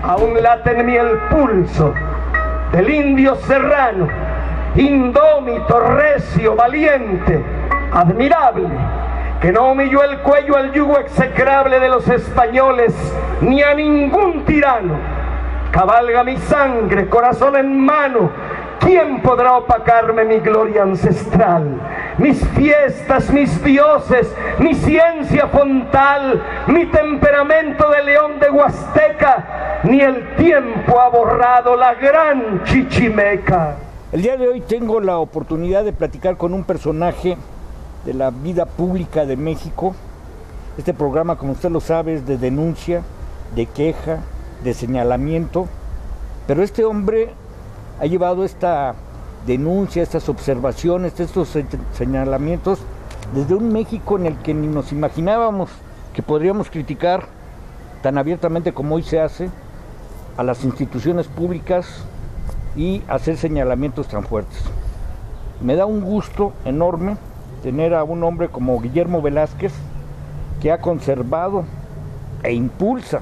aún late en mí el pulso del indio serrano, indómito, recio, valiente, admirable, que no humilló el cuello al yugo execrable de los españoles, ni a ningún tirano. Cabalga mi sangre, corazón en mano. ¿Quién podrá opacarme mi gloria ancestral? Mis fiestas, mis dioses, mi ciencia fontal, mi temperamento de león de Huasteca, ni el tiempo ha borrado la gran Chichimeca. El día de hoy tengo la oportunidad de platicar con un personaje de la vida pública de México. Este programa, como usted lo sabe, es de denuncia, de queja, de señalamiento, pero este hombre ha llevado esta denuncia, estas observaciones, estos señalamientos desde un México en el que ni nos imaginábamos que podríamos criticar tan abiertamente como hoy se hace a las instituciones públicas y hacer señalamientos tan fuertes. Me da un gusto enorme tener a un hombre como Guillermo Velázquez, que ha conservado e impulsa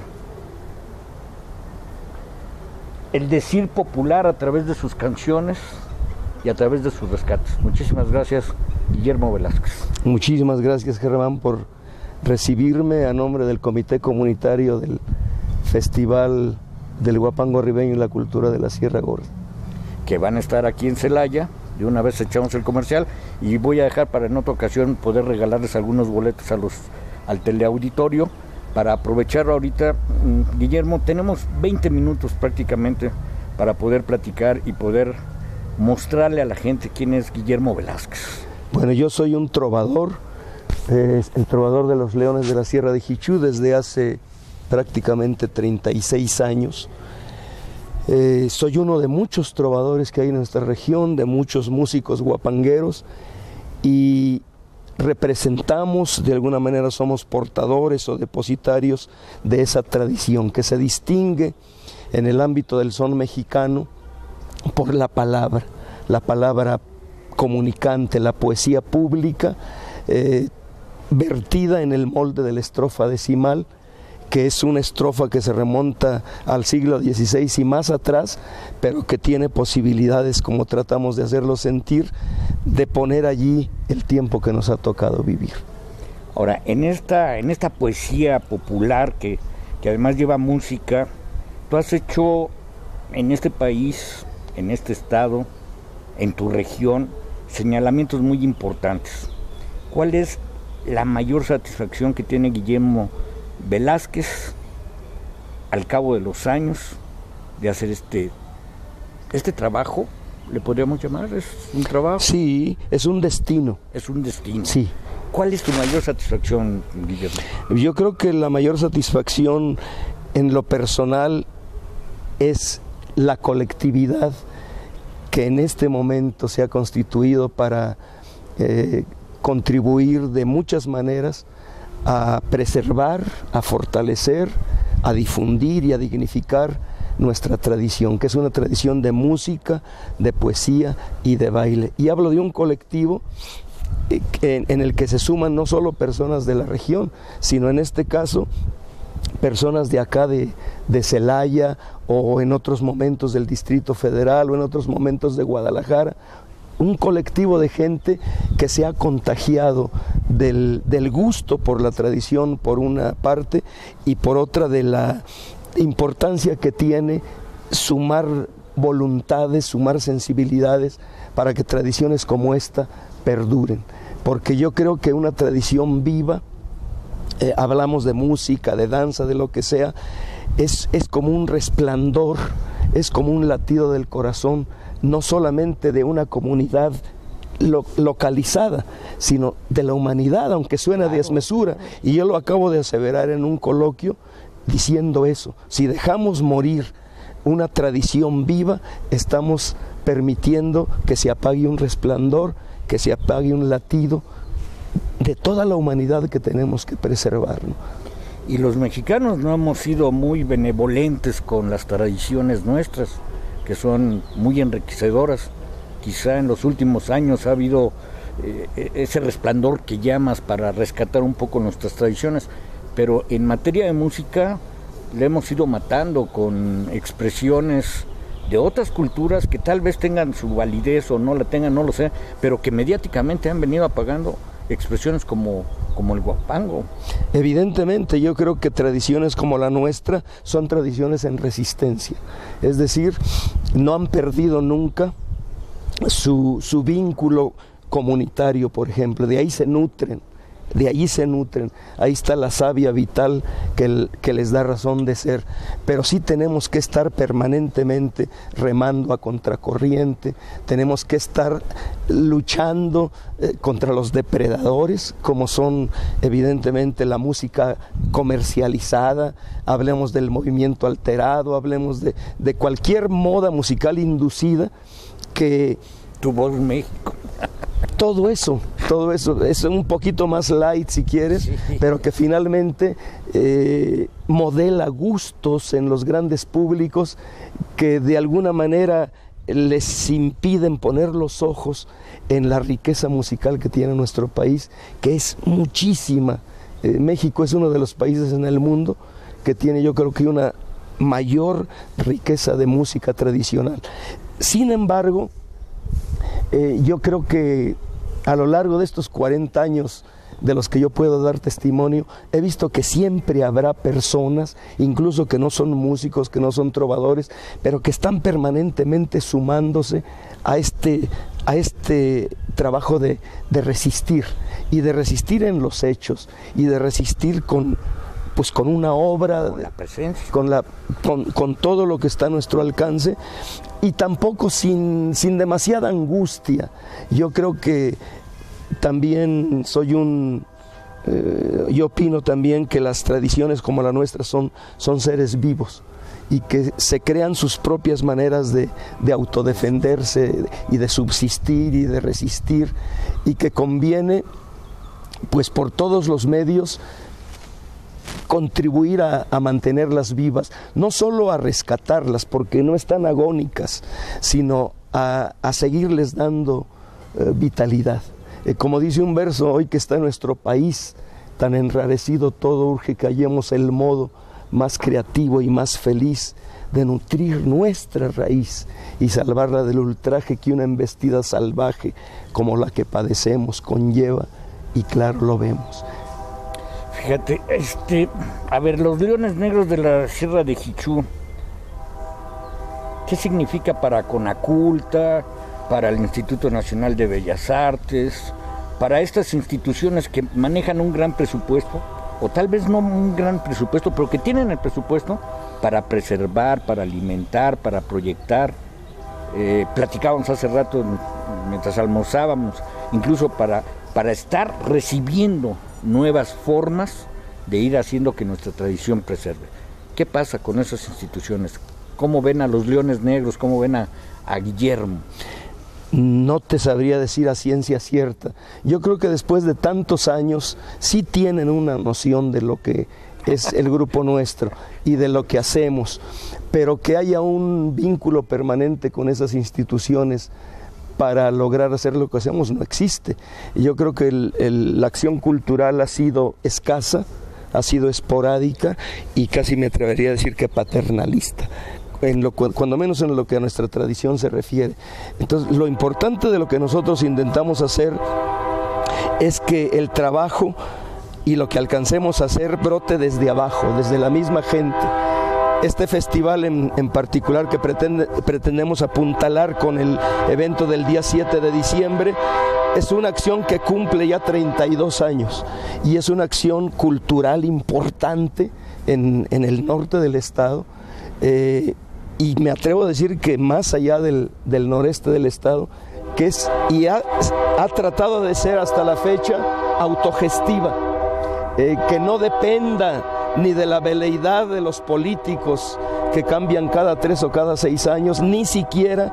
el decir popular a través de sus canciones y a través de sus rescates. Muchísimas gracias, Guillermo Velázquez. Muchísimas gracias, Germán, por recibirme a nombre del Comité Comunitario del Festival del Huapango Ribeño y la Cultura de la Sierra Gorda. Que van a estar aquí en Celaya. De una vez echamos el comercial y voy a dejar para en otra ocasión poder regalarles algunos boletos al teleauditorio para aprovechar ahorita. Guillermo, tenemos 20 minutos prácticamente para poder platicar y poder mostrarle a la gente quién es Guillermo Velázquez. Bueno, yo soy un trovador, el trovador de los Leones de la Sierra de Jichú desde hace prácticamente 36 años. Soy uno de muchos trovadores que hay en nuestra región, de muchos músicos huapangueros, y representamos, de alguna manera somos portadores o depositarios de esa tradición que se distingue en el ámbito del son mexicano por la palabra comunicante, la poesía pública, vertida en el molde de la estrofa decimal, que es una estrofa que se remonta al siglo XVI y más atrás, pero que tiene posibilidades, como tratamos de hacerlo sentir, de poner allí el tiempo que nos ha tocado vivir. Ahora, en esta poesía popular que además lleva música, tú has hecho en este país, en este estado, en tu región, señalamientos muy importantes. ¿Cuál es la mayor satisfacción que tiene Guillermo Velázquez al cabo de los años de hacer este trabajo? ¿Le podríamos llamar? ¿Es un trabajo? Sí, es un destino. Es un destino. Sí. ¿Cuál es tu mayor satisfacción, Guillermo? Yo creo que la mayor satisfacción en lo personal es la colectividad que en este momento se ha constituido para contribuir de muchas maneras a preservar, a fortalecer, a difundir y a dignificar nuestra tradición, que es una tradición de música, de poesía y de baile. Y hablo de un colectivo en el que se suman no solo personas de la región, sino en este caso personas de acá de Celaya, o en otros momentos del Distrito Federal, o en otros momentos de Guadalajara. Un colectivo de gente que se ha contagiado del gusto por la tradición por una parte, y por otra de la importancia que tiene sumar voluntades, sumar sensibilidades para que tradiciones como esta perduren. Porque yo creo que una tradición viva, hablamos de música, de danza, de lo que sea, es como un resplandor, es como un latido del corazón, no solamente de una comunidad localizada, sino de la humanidad, aunque suena de desmesura. Y yo lo acabo de aseverar en un coloquio diciendo eso: si dejamos morir una tradición viva, estamos permitiendo que se apague un resplandor, que se apague un latido de toda la humanidad que tenemos que preservar, ¿no? Y los mexicanos no hemos sido muy benevolentes con las tradiciones nuestras, que son muy enriquecedoras. Quizá en los últimos años ha habido ese resplandor que llamas para rescatar un poco nuestras tradiciones, pero en materia de música le hemos ido matando con expresiones de otras culturas que tal vez tengan su validez o no la tengan, no lo sé, pero que mediáticamente han venido apagando expresiones como el huapango. Evidentemente, yo creo que tradiciones como la nuestra son tradiciones en resistencia, es decir, no han perdido nunca su vínculo comunitario, por ejemplo, de ahí se nutren, ahí está la savia vital que les da razón de ser, pero sí tenemos que estar permanentemente remando a contracorriente, tenemos que estar luchando contra los depredadores, como son evidentemente la música comercializada, hablemos del movimiento alterado, hablemos de cualquier moda musical inducida que... Tu Voz México. Todo eso es un poquito más light si quieres, sí, pero que finalmente modela gustos en los grandes públicos que de alguna manera les impiden poner los ojos en la riqueza musical que tiene nuestro país, que es muchísima. México es uno de los países en el mundo que tiene, yo creo que una mayor riqueza de música tradicional. Sin embargo, yo creo que a lo largo de estos 40 años de los que yo puedo dar testimonio, he visto que siempre habrá personas, incluso que no son músicos, que no son trovadores, pero que están permanentemente sumándose a este trabajo de resistir, y de resistir en los hechos, y de resistir con una obra, con la presencia, con todo lo que está a nuestro alcance, y tampoco sin demasiada angustia. Yo creo que también yo opino también que las tradiciones como la nuestra son seres vivos, y que se crean sus propias maneras de autodefenderse y de subsistir y de resistir, y que conviene pues por todos los medios contribuir a mantenerlas vivas, no solo a rescatarlas porque no están agónicas, sino a seguirles dando vitalidad. Como dice un verso, hoy que está en nuestro país tan enrarecido todo, urge que hallemos el modo más creativo y más feliz de nutrir nuestra raíz y salvarla del ultraje que una embestida salvaje como la que padecemos conlleva, y claro lo vemos. Fíjate, a ver, los Leones Negros de la Sierra de Jichú, ¿qué significa para Conaculta, para el Instituto Nacional de Bellas Artes, para estas instituciones que manejan un gran presupuesto, o tal vez no un gran presupuesto, pero que tienen el presupuesto para preservar, para alimentar, para proyectar? Platicábamos hace rato, mientras almorzábamos, incluso para estar recibiendo nuevas formas de ir haciendo que nuestra tradición preserve. ¿Qué pasa con esas instituciones? ¿Cómo ven a los Leones Negros? ¿Cómo ven a Guillermo? No te sabría decir a ciencia cierta. Yo creo que después de tantos años sí tienen una noción de lo que es el grupo nuestro y de lo que hacemos, pero que haya un vínculo permanente con esas instituciones para lograr hacer lo que hacemos no existe. Yo creo que la acción cultural ha sido escasa, ha sido esporádica y casi me atrevería a decir que paternalista, cuando menos en lo que a nuestra tradición se refiere. Entonces, lo importante de lo que nosotros intentamos hacer es que el trabajo y lo que alcancemos a hacer brote desde abajo, desde la misma gente. Este festival en particular que pretendemos apuntalar con el evento del día 7 de diciembre es una acción que cumple ya 32 años y es una acción cultural importante en el norte del estado, y me atrevo a decir que más allá del noreste del estado, que es y ha tratado de ser hasta la fecha autogestiva, que no dependa ni de la veleidad de los políticos que cambian cada 3 o cada 6 años, ni siquiera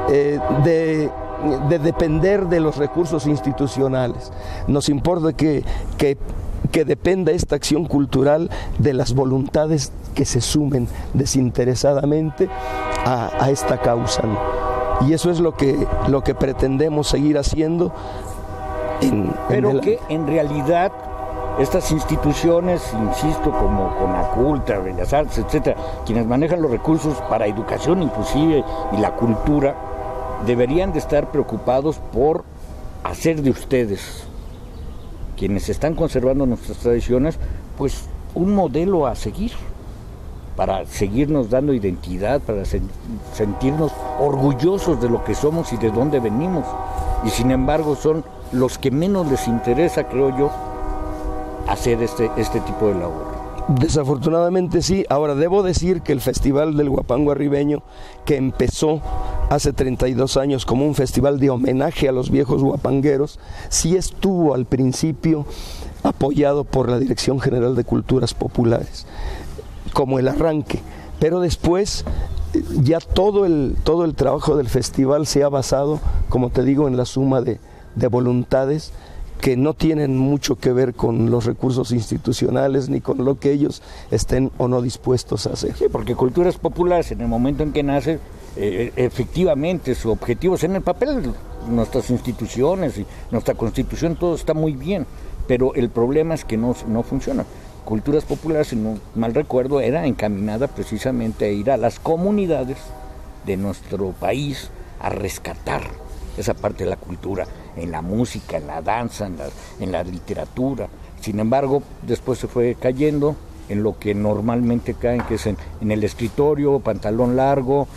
de depender de los recursos institucionales. Nos importa que dependa esta acción cultural de las voluntades que se sumen desinteresadamente a esta causa, ¿no? Y eso es lo que pretendemos seguir haciendo. Pero que en realidad estas instituciones, insisto, como Conaculta, Bellas Artes, etcétera, quienes manejan los recursos para educación inclusive y la cultura, deberían de estar preocupados por hacer de ustedes, quienes están conservando nuestras tradiciones, pues un modelo a seguir, para seguirnos dando identidad, para sentirnos orgullosos de lo que somos y de dónde venimos. Y sin embargo son los que menos les interesa, creo yo, hacer este tipo de labor. Desafortunadamente sí. Ahora, debo decir que el Festival del Huapango Arribeño, que empezó hace 32 años como un festival de homenaje a los viejos huapangueros, sí estuvo al principio apoyado por la Dirección General de Culturas Populares, como el arranque, pero después ya todo el trabajo del festival se ha basado, como te digo, en la suma de voluntades que no tienen mucho que ver con los recursos institucionales ni con lo que ellos estén o no dispuestos a hacer. Sí, porque Culturas Populares, en el momento en que nace, efectivamente su objetivo es en el papel, nuestras instituciones y nuestra Constitución, todo está muy bien, pero el problema es que no funciona. Culturas Populares, si no mal recuerdo, era encaminada precisamente a ir a las comunidades de nuestro país a rescatar esa parte de la cultura, en la música, en la danza, en la literatura. Sin embargo, después se fue cayendo en lo que normalmente caen, que es en el escritorio, pantalón largo,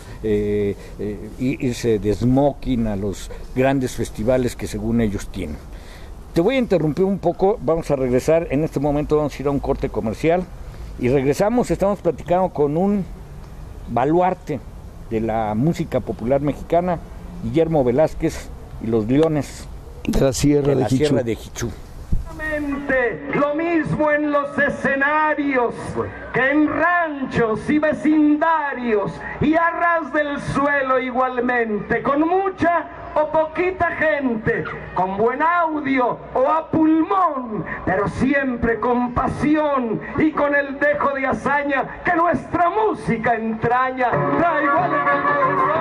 irse de smoking a los grandes festivales que según ellos tienen. Te voy a interrumpir un poco, vamos a regresar, en este momento vamos a ir a un corte comercial y regresamos, estamos platicando con un baluarte de la música popular mexicana, Guillermo Velázquez y los Leones de la Sierra de Jichú. Lo mismo en los escenarios que en ranchos y vecindarios y a ras del suelo igualmente, con mucha o poquita gente, con buen audio o a pulmón, pero siempre con pasión y con el dejo de hazaña que nuestra música entraña. Da igual